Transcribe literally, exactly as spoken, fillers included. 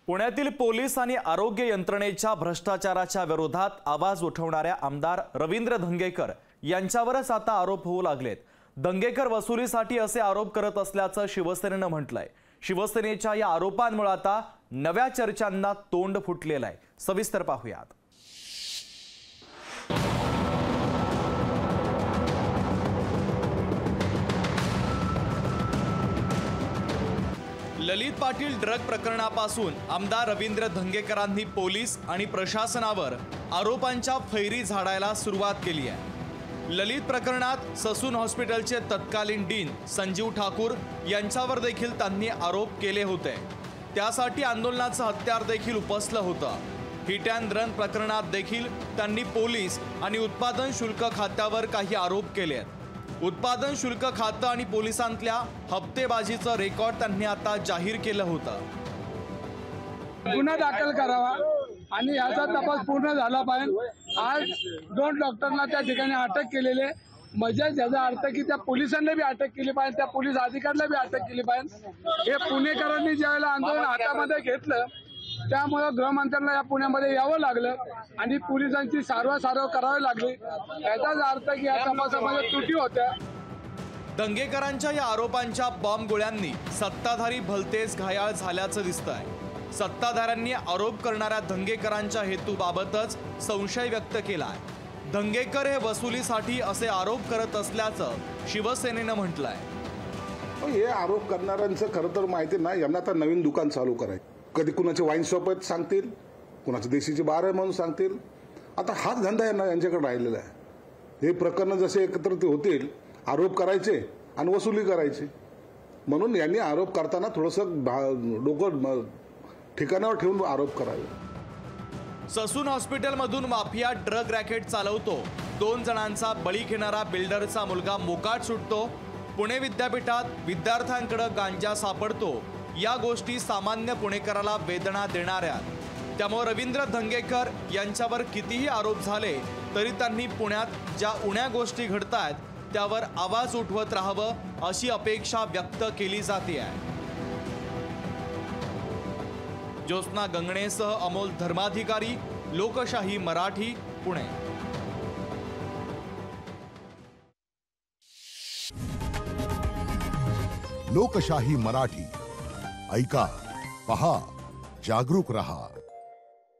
पुण्यातील पोलीस आणि आरोग्य यंत्रणेच्या भ्रष्टाचाराच्या विरोधात आवाज उठवणाऱ्या आमदार रवींद्र धंगेकर यांच्यावरच आता आरोप होऊ लागलेत। धंगेकर वसुलीसाठी असे आरोप करत असल्याचं शिवसेनेनं म्हटलंय। शिवसेनेच्या या आरोपांमुळे आता नव्या चर्चांना तोंड फुटलेलं आहे। सविस्तर पाहूयात। ललित पाटील ड्रग प्रकरणापासून आमदार रवींद्र धंगेकरांनी पोलीस आणि प्रशासनावर आरोपांच्या फैरी झाडायला सुरुवात केली आहे। ललित प्रकरणात ससून हॉस्पिटलचे तत्कालीन डीन संजीव ठाकूर यांच्यावर देखील त्यांनी आरोप केले होते। त्यासाठी आंदोलनाचं हत्यार देखील उपसलं होतं। हिट अँड रन प्रकरणात देखील त्यांनी पोलीस आणि उत्पादन शुल्क खात्यावर काही आरोप केले आहेत। उत्पादन शुल्क खातं आणि पोलिसांतल्या हप्तेबाजीचं रेकॉर्ड त्यांनी आता जाहीर केलं होतं। गुन्हा दाखल करावा आणि याचा तपास पूर्ण झाला पाहिजे। आज दोन डॉक्टरना त्या ठिकाणी अटक केलेले, म्हणजे याचा अर्थ की त्या पोलिसांना बी अटक केली पाहिजे, त्या पोलीस अधिकाऱ्याला बी अटक केली पाहिजे। हे पुणेकरांनी ज्यावेळेला आंदोलन हातामध्ये घेतलं त्यामुळे गृहमंत्र्यांना या पुण्यामध्ये यावं लागलं आणि पोलिसांची सारवासारव करावी लागली। याचाच अर्थ की या तपासामध्ये त्रुटी होत्या। दंगेकरांच्या या आरोपांच्या बॉम्ब गोळ्यांनी सत्ताधारी भलतेच घायाळ झाल्याचं दिसतंय। सत्ताधाऱ्यांनी आरोप करणाऱ्या दंगेकरांच्या हेतूबाबतच संशय व्यक्त केलाय। दंगेकर हे वसुलीसाठी असे आरोप करत असल्याचं शिवसेनेनं म्हटलंय। हे आरोप करणाऱ्यांचं खरं तर माहिती नाही, यांना आता नवीन दुकान चालू करायचं। कधी कुणाचे वाईन शॉप आहेत सांगतील, कुणाचे देशीची बार आहे म्हणून सांगतील। आता हाच धंदा यांना यांच्याकडे राहिलेला आहे। हे प्रकरण जसे एकत्रित होतील, आरोप करायचे आणि वसुली करायची, म्हणून यांनी आरोप करताना थोडंसं डोकं ठिकाणावर ठेवून आरोप करावे। ससून हॉस्पिटलमधून माफिया ड्रग रॅकेट चालवतो, दोन जणांचा बळी घेणारा बिल्डरचा मुलगा मोकाट सुटतो, पुणे विद्यापीठात विद्यार्थ्यांकडे गांजा सापडतो, या गोष्टी सामान्य पुणेकराला वेदना देणाऱ्या। त्यामुळे रवींद्र धंगेकर यांच्यावर कितीही आरोप झाले तरी त्यांनी पुण्यात ज्या उण्या गोष्टी घडतायत त्यावर आवाज उठवत राहावं अशी अपेक्षा व्यक्त केली जाते आहे। ज्योत्स्ना गंगणेसह अमोल धर्माधिकारी, लोकशाही मराठी, पुणे। लोकशाही मराठी ऐका, पहा, जागरूक रहा।